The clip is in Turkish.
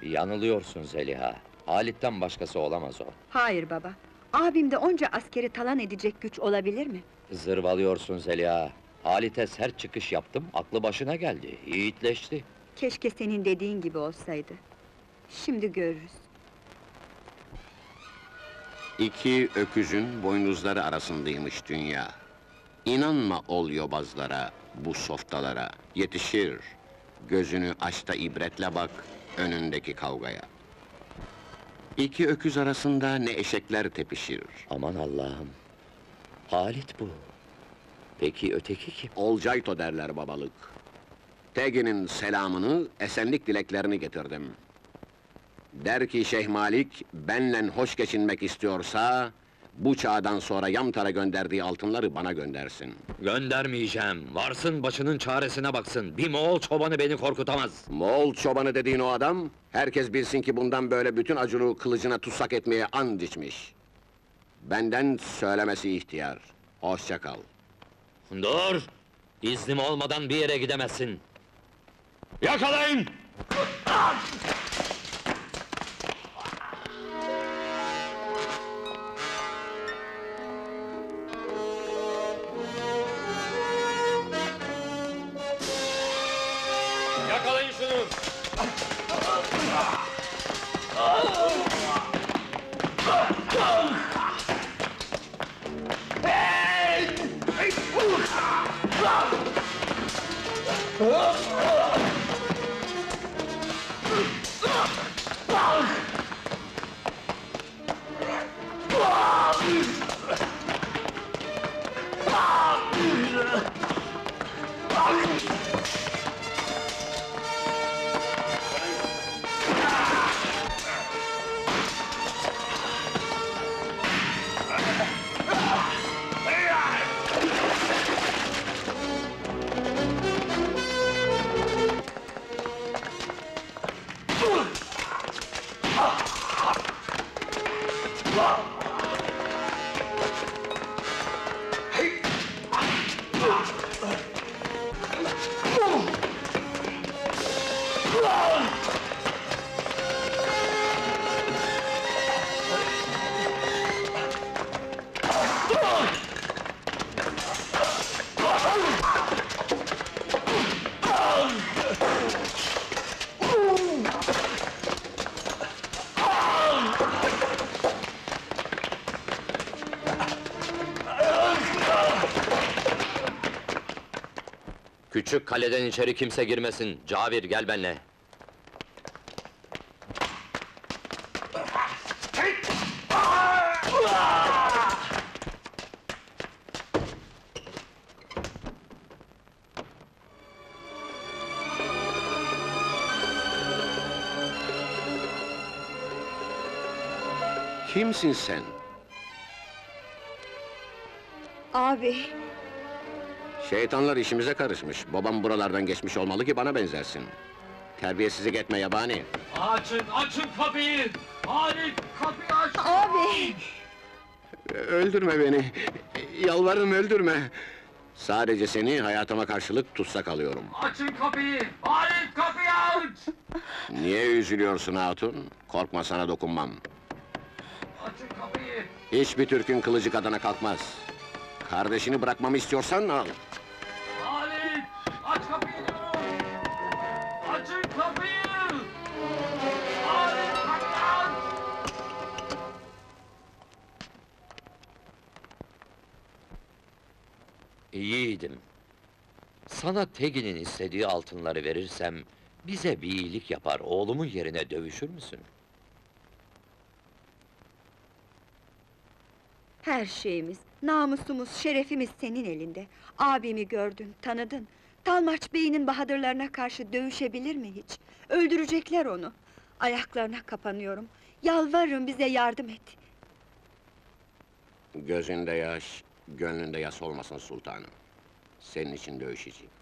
Yanılıyorsun Zeliha. Halit'ten başkası olamaz o. Hayır baba, abimde onca askeri talan edecek güç olabilir mi? Zırvalıyorsun Zeliha. Halit'e sert çıkış yaptım, aklı başına geldi, yiğitleşti. Keşke senin dediğin gibi olsaydı. Şimdi görürüz. İki öküzün boynuzları arasındaymış dünya. İnanma ol yobazlara, bu softalara. Yetişir. Gözünü aç da ibretle bak, önündeki kavgaya. İki öküz arasında ne eşekler tepişir. Aman Allah'ım! Halit bu! Peki öteki kim? Olcayto derler babalık. Tegin'in selamını, esenlik dileklerini getirdim. Der ki Şeyh Malik, benle hoş geçinmek istiyorsa... ...bu çağdan sonra Yamtar'a gönderdiği altınları bana göndersin. Göndermeyeceğim! Varsın başının çaresine baksın! Bir Moğol çobanı beni korkutamaz! Moğol çobanı dediğin o adam... ...herkes bilsin ki bundan böyle bütün acılığı kılıcına tutsak etmeye and içmiş. Benden söylemesi ihtiyar. Hoşça kal. Dur! İznim olmadan bir yere gidemezsin! Yakalayın! Yakalayın şunu! Küçük kaleden içeri kimse girmesin. Cabir, gel benle. Kimsin sen? Abi, Şeytanlar işimize karışmış. Babam buralardan geçmiş olmalı ki bana benzersin. Terbiyesizlik etme yabani. Açın kapıyı! Halit, kapıyı aç! abi! Öldürme beni! Yalvarırım öldürme! Sadece seni hayatıma karşılık tutsak alıyorum. Açın kapıyı! Halit, kapıyı aç! Niye üzülüyorsun hatun? Korkma, sana dokunmam. Açın kapıyı! Hiçbir Türk'ün kılıcı kadına kalkmaz. Kardeşini bırakmamı istiyorsan al. Halit! Aç kapıyı diyorum! Açın kapıyı! Halit, kapıyı aç! Yiğidim, sana Tegin'in istediği altınları verirsem, bize bir iyilik yapar, oğlumun yerine dövüşür müsün? Her şeyimiz, namusumuz, şerefimiz senin elinde. Abimi gördün, tanıdın. Talmaç beyinin bahadırlarına karşı dövüşebilir mi hiç? Öldürecekler onu. Ayaklarına kapanıyorum. Yalvarırım, bize yardım et. Gözünde yaş, gönlünde yas olmasın sultanım. Senin için dövüşeceğim.